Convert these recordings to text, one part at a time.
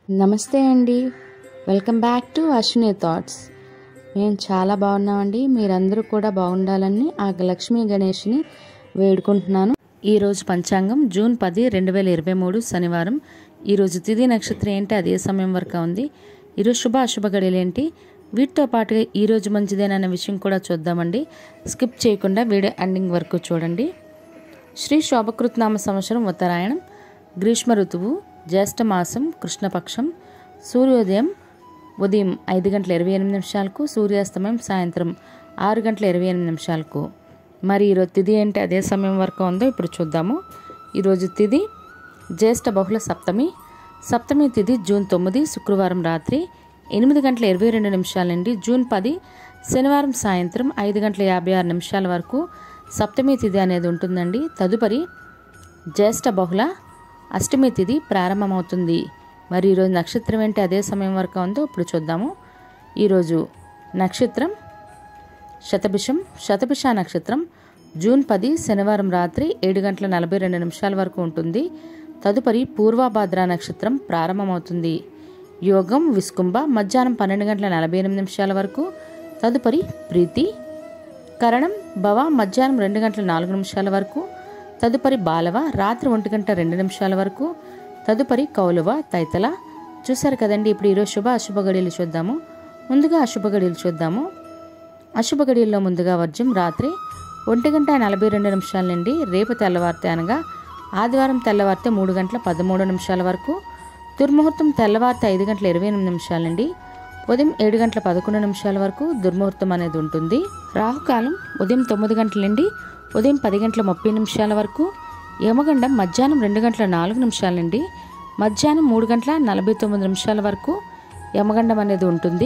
నమస్తే అండి, welcome back to Ashwini thoughts. మేము చాలా బాగున్నామండి. మీరందరూ కూడా బాగుండాలని ఆ లక్ష్మీ గణేష్ని వేడుకుంటున్నాను. ఈరోజు పంచాంగం జూన్ 10, 2023 శనివారం. ఈరోజు తిథి నక్షత్రం ఏంటి, అదే సమయం వరకు ఉంది. ఈరోజు శుభ అశుభ గడియలు ఏంటి, వీటితో పాటుగా ఈరోజు మంచిదేనన్న విషయం కూడా చూద్దామండి. స్కిప్ చేయకుండా వీడియో ఎండింగ్ వరకు చూడండి. శ్రీ శోభకృత్నామ సంవత్సరం ఉత్తరాయణం, గ్రీష్మ ఋతువు, జ్యేష్ఠ మాసం, కృష్ణపక్షం. సూర్యోదయం ఉదయం 5:28, సూర్యాస్తమయం సాయంత్రం 6:28. మరి ఈరోజు తిథి ఏంటి, అదే సమయం వరకు ఉందో ఇప్పుడు చూద్దాము. ఈరోజు తిథి జ్యేష్ఠ బహుళ సప్తమి. సప్తమి తిథి జూన్ 9 శుక్రవారం రాత్రి 8:22 నుండి జూన్ 10 శనివారం సాయంత్రం 5:56 వరకు సప్తమి తిథి అనేది ఉంటుందండి. తదుపరి జ్యేష్ఠ బహుళ అష్టమి తిథి ప్రారంభమవుతుంది. మరి ఈరోజు నక్షత్రం ఏంటి, అదే సమయం వరకు ఉందో ఇప్పుడు చూద్దాము. ఈరోజు నక్షత్రం శతభిషం. శతభిష నక్షత్రం జూన్ 10 శనివారం రాత్రి 7:42 వరకు ఉంటుంది. తదుపరి పూర్వభాద్ర నక్షత్రం ప్రారంభమవుతుంది. యోగం విస్కుంభ మధ్యాహ్నం 12:48 వరకు. తదుపరి ప్రీతి. కరణం భవ మధ్యాహ్నం 2:04 వరకు. తదుపరి బాలవ రాత్రి 1:02 వరకు. తదుపరి కౌలువ తైతల. చూసారు కదండి. ఇప్పుడు ఈరోజు శుభ అశుభ గడియలు చూద్దాము. ముందుగా అశుభ గడియలు చూద్దాము. అశుభ గడియల్లో ముందుగా వర్జం రాత్రి 1:42 నుండి రేపు తెల్లవారితే అనగా ఆదివారం తెల్లవారితే 3:13 వరకు. దుర్ముహూర్తం తెల్లవారితే 5:28 నుండి ఉదయం 7:11 వరకు దుర్ముహూర్తం అనేది ఉంటుంది. రాహుకాలం ఉదయం 9 గంటల నుండి ఉదయం 10:30 వరకు. యమగండం మధ్యాహ్నం 2:04 నుండి మధ్యాహ్నం 3:49 వరకు యమగండం అనేది ఉంటుంది.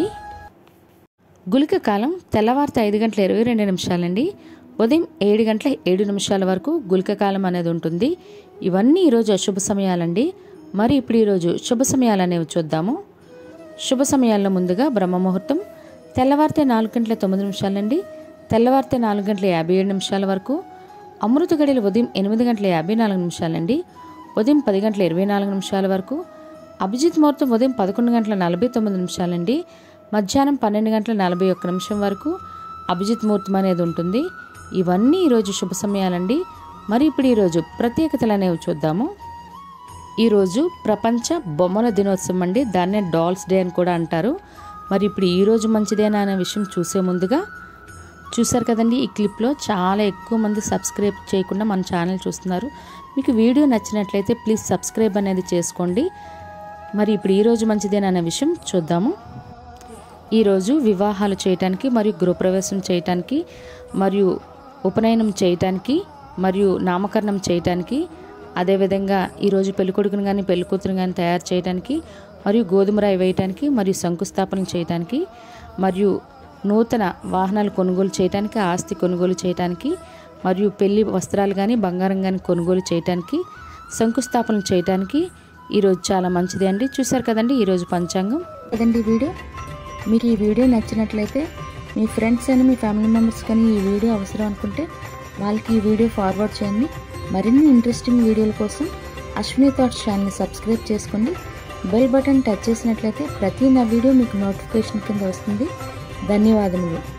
గుళిక కాలం తెల్లవారితే 5:22 నుండి ఉదయం 7:07 వరకు గుళిక కాలం అనేది ఉంటుంది. ఇవన్నీ ఈరోజు అశుభ సమయాలండి. మరి ఇప్పుడు ఈరోజు శుభ సమయాలు అనేవి చూద్దాము. శుభ సమయాల్లో ముందుగా బ్రహ్మముహూర్తం తెల్లవారితే 4:09 నుండి తెల్లవారితే 4:57 వరకు. అమృత గడియలు ఉదయం 8:54 నుండి ఉదయం 10:24 వరకు. అభిజిత్ ముహూర్తం ఉదయం 11:49 నుండి మధ్యాహ్నం 12:41 వరకు అభిజిత్ ముహూర్తం అనేది ఉంటుంది. ఇవన్నీ ఈరోజు శుభ సమయాలండి. మరి ఇప్పుడు ఈరోజు ప్రత్యేకతలు అనేవి చూద్దాము. ఈరోజు ప్రపంచ బొమ్మల దినోత్సవం అండి. దాన్నే డాల్స్ డే అని కూడా అంటారు. మరి ఇప్పుడు ఈరోజు మంచిదేనా అనే విషయం చూసే ముందుగా చూసారు కదండి, ఈ క్లిప్లో చాలా ఎక్కువ మంది సబ్స్క్రైబ్ చేయకుండా మన ఛానల్ చూస్తున్నారు. మీకు వీడియో నచ్చినట్లయితే ప్లీజ్ సబ్స్క్రైబ్ అనేది చేసుకోండి. మరి ఇప్పుడు ఈరోజు మంచిదేనా అనే విషయం చూద్దాము. ఈరోజు వివాహాలు చేయటానికి మరియు గృహప్రవేశం చేయటానికి మరియు ఉపనయనం చేయటానికి మరియు నామకరణం చేయటానికి, అదేవిధంగా ఈరోజు పెళ్ళికొడుకుని కానీ పెళ్ళికూతురుని కానీ తయారు చేయడానికి మరియు గోధుమ రాయి వేయటానికి మరియు శంకుస్థాపన చేయటానికి మరియు నూతన వాహనాలు కొనుగోలు చేయటానికి, ఆస్తి కొనుగోలు చేయటానికి మరియు పెళ్లి వస్త్రాలు కానీ బంగారం కానీ కొనుగోలు చేయటానికి, శంకుస్థాపన చేయటానికి ఈరోజు చాలా మంచిది అండి. చూసారు కదండి ఈరోజు పంచాంగం కదండి వీడియో. మీకు ఈ వీడియో నచ్చినట్లయితే మీ ఫ్రెండ్స్ అని మీ ఫ్యామిలీ మెంబర్స్ కానీ ఈ వీడియో అవసరం అనుకుంటే వాళ్ళకి ఈ వీడియో ఫార్వర్డ్ చేయండి. మరిన్ని ఇంట్రెస్టింగ్ వీడియోల కోసం అశ్విని థాట్స్ ఛానల్ని సబ్స్క్రైబ్ చేసుకోండి. బెల్ బటన్ టచ్ చేసినట్లయితే ప్రతి నా వీడియో మీకు నోటిఫికేషన్ కింద వస్తుంది. ధన్యవాదములు.